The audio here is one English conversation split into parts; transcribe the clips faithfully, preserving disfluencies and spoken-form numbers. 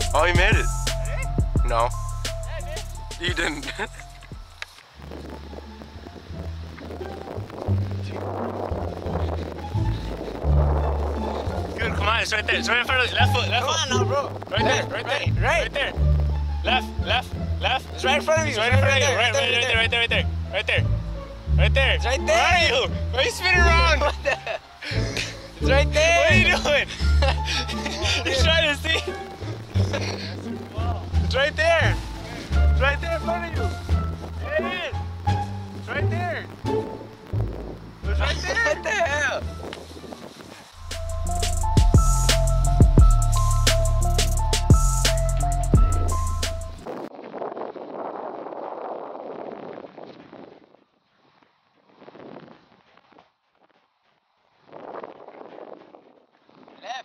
Oh, he made it. No. You didn't. Good, come on, it's right there. It's right in front of you. Left foot, left Come foot. on now, bro. Right there, right there, Right, right. right there. Left, left, left. It's right in front of you. It's right in front of you. Right, right, right there, right there, right there. Right there. Right there. It's right Where are there. you? Why are you spinning around? What the? It's right there. What are you doing? He's trying to see. It's right there. It's right there in front of you. There it is. It's right there. It's right there. What the hell? Left.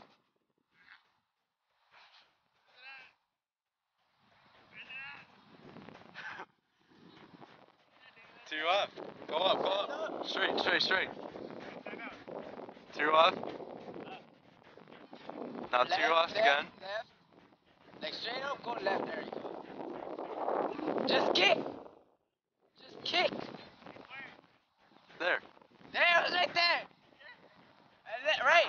Two up. Go up, go up. Straight, straight, straight. Two up. Now two Left, left left, again. Left. Like straight up, go left. There you go. Just kick. Just kick. There. There, it was right there. And then, right.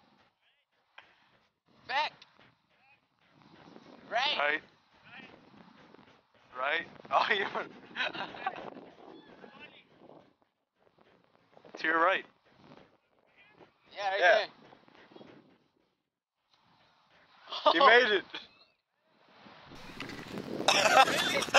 Back. Right. Right. Right. Oh, you. To your right. Yeah, right Yeah. there. You made it.